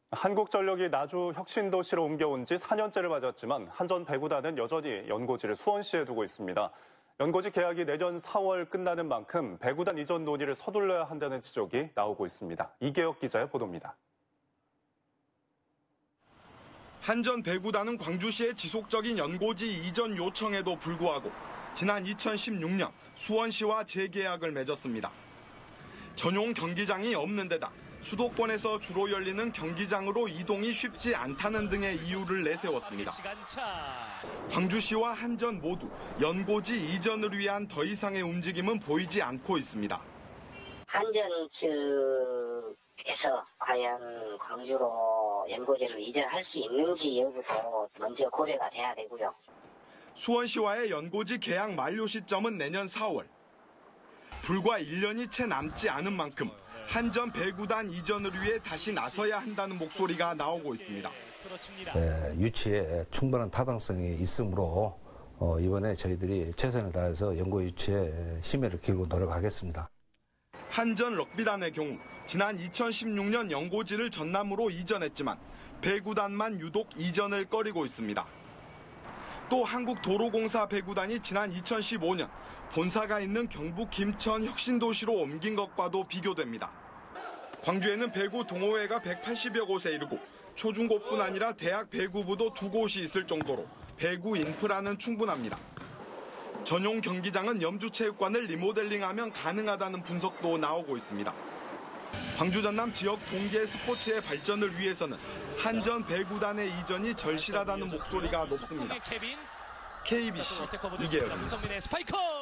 한국전력이 나주 혁신도시로 옮겨온 지 4년째를 맞았지만 한전 배구단은 여전히 연고지를 수원시에 두고 있습니다. 연고지 계약이 내년 4월 끝나는 만큼 배구단 이전 논의를 서둘러야 한다는 지적이 나오고 있습니다. 이계혁 기자의 보도입니다. 한전 배구단은 광주시의 지속적인 연고지 이전 요청에도 불구하고 지난 2016년 수원시와 재계약을 맺었습니다. 전용 경기장이 없는 데다 수도권에서 주로 열리는 경기장으로 이동이 쉽지 않다는 등의 이유를 내세웠습니다. 광주시와 한전 모두 연고지 이전을 위한 더 이상의 움직임은 보이지 않고 있습니다. 한전 측에서 과연 광주로 연고지를 이전할 수 있는지 여부도 먼저 고려가 돼야 되고요. 수원시와의 연고지 계약 만료 시점은 내년 4월. 불과 1년이 채 남지 않은 만큼 한전 배구단 이전을 위해 다시 나서야 한다는 목소리가 나오고 있습니다. 유치에 충분한 타당성이 있으므로 이번에 저희들이 최선을 다해서 연고 유치에 심혈을 기울이고 노력하겠습니다. 한전 럭비단의 경우 지난 2016년 연고지를 전남으로 이전했지만 배구단만 유독 이전을 꺼리고 있습니다. 또 한국도로공사 배구단이 지난 2015년 본사가 있는 경북 김천 혁신도시로 옮긴 것과도 비교됩니다. 광주에는 배구 동호회가 180여 곳에 이르고 초중고뿐 아니라 대학 배구부도 2곳이 있을 정도로 배구 인프라는 충분합니다. 전용 경기장은 염주체육관을 리모델링하면 가능하다는 분석도 나오고 있습니다. 광주 전남 지역 동계 스포츠의 발전을 위해서는 한전 배구단의 이전이 절실하다는 목소리가 높습니다. KBC 이계혁입니다.